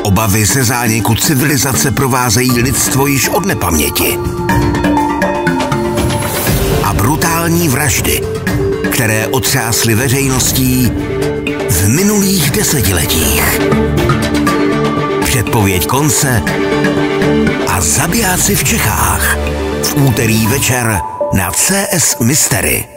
Obavy ze zániku civilizace provázejí lidstvo již od nepaměti. A brutální vraždy, které otřásly veřejností v minulých desetiletích. Předpověď konce a zabijáci v Čechách v úterý večer na CS Mystery.